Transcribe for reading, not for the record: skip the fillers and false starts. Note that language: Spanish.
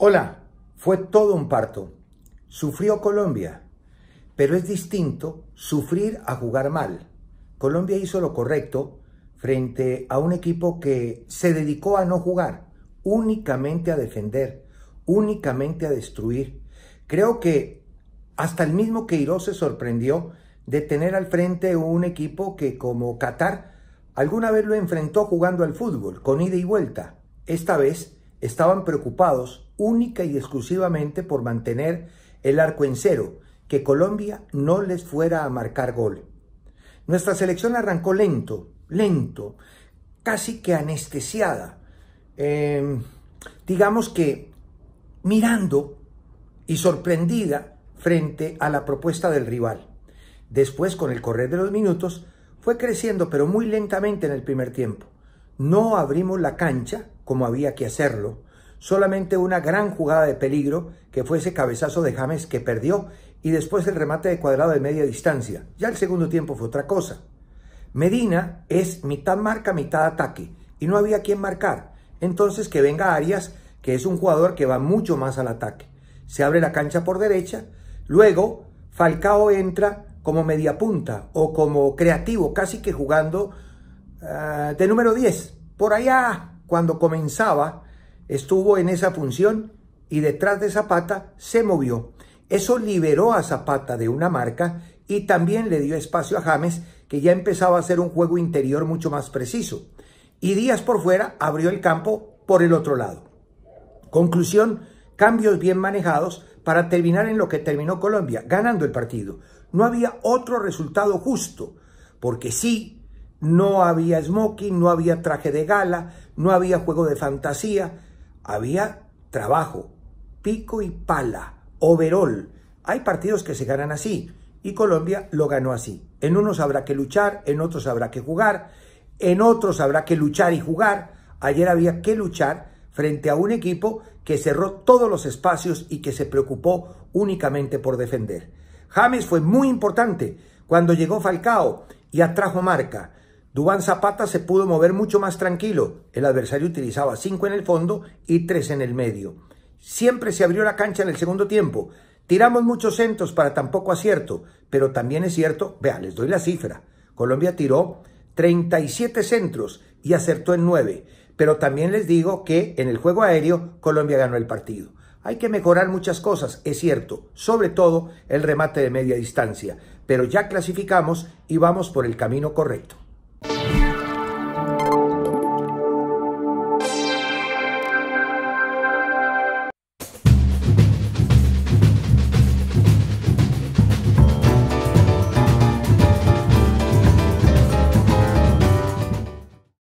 Hola, fue todo un parto. Sufrió Colombia, pero es distinto sufrir a jugar mal. Colombia hizo lo correcto frente a un equipo que se dedicó a no jugar, únicamente a defender, únicamente a destruir. Creo que hasta el mismo Queiroz se sorprendió de tener al frente un equipo que, como Qatar, alguna vez lo enfrentó jugando al fútbol, con ida y vuelta. Esta vez estaban preocupados única y exclusivamente por mantener el arco en cero, que Colombia no les fuera a marcar gol. Nuestra selección arrancó lento, casi que anestesiada, digamos que mirando y sorprendida frente a la propuesta del rival. Después, con el correr de los minutos, fue creciendo, pero muy lentamente en el primer tiempo. No abrimos la cancha como había que hacerlo, solamente una gran jugada de peligro, que fue ese cabezazo de James que perdió, y después el remate de Cuadrado de media distancia. Ya el segundo tiempo fue otra cosa. Medina es mitad marca, mitad ataque, y no había quien marcar. Entonces que venga Arias, que es un jugador que va mucho más al ataque. Se abre la cancha por derecha, luego Falcao entra como media punta o como creativo, casi que jugando de número 10. Por allá, cuando comenzaba, estuvo en esa función y detrás de Zapata se movió. Eso liberó a Zapata de una marca y también le dio espacio a James, que ya empezaba a hacer un juego interior mucho más preciso. Y Díaz por fuera abrió el campo por el otro lado. Conclusión, cambios bien manejados para terminar en lo que terminó Colombia, ganando el partido. No había otro resultado justo, porque sí, no había smoking, no había traje de gala, no había juego de fantasía, había trabajo, pico y pala, overall. Hay partidos que se ganan así y Colombia lo ganó así. En unos habrá que luchar, en otros habrá que jugar, en otros habrá que luchar y jugar. Ayer había que luchar frente a un equipo que cerró todos los espacios y que se preocupó únicamente por defender. James fue muy importante cuando llegó Falcao y atrajo marca. Duván Zapata se pudo mover mucho más tranquilo. El adversario utilizaba 5 en el fondo y 3 en el medio. Siempre se abrió la cancha en el segundo tiempo. Tiramos muchos centros para tan poco acierto, pero también es cierto, vea, les doy la cifra. Colombia tiró 37 centros y acertó en 9. Pero también les digo que en el juego aéreo Colombia ganó el partido. Hay que mejorar muchas cosas, es cierto, sobre todo el remate de media distancia, pero ya clasificamos y vamos por el camino correcto.